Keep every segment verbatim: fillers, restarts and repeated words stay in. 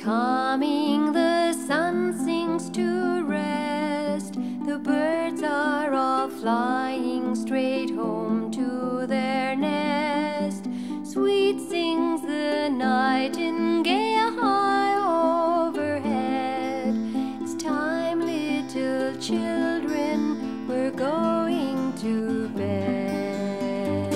coming, the sun sinks to rest. The birds are all flying straight home to their nest. Sweet sings the nightingale high overhead. It's time, little children, we're going to bed.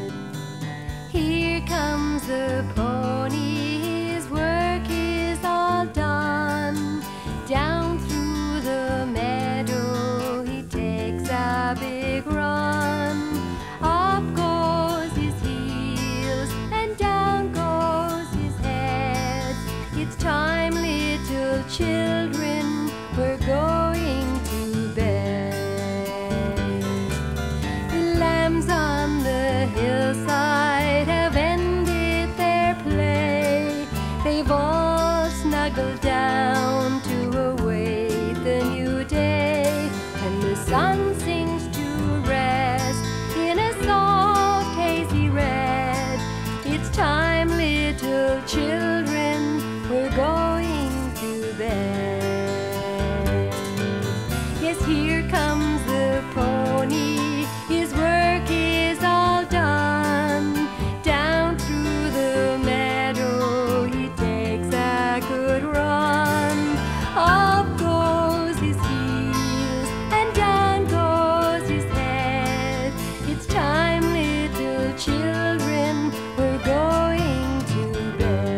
Here comes the pony, his work is all done. Down through the meadow he takes a big run. Up goes his heels and down goes his head. It's time, little children, we're going to bed. The lambs on the hillside have ended their play. They've all snuggled down to await the new day. And the sun sinks to rest in a soft hazy red. It's time, little children, we're going to bed. Yes, here comes the pony, his work is all done. Down through the meadow he takes a good run. Up goes his heels and down goes his head. It's time, little children, we're going to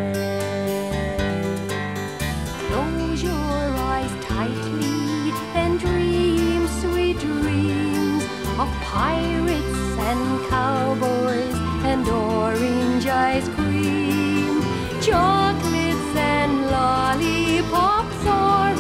bed. Close your eyes tightly and dream sweet dreams of pirates and cowboys and orange ice cream, chocolates and lollipops or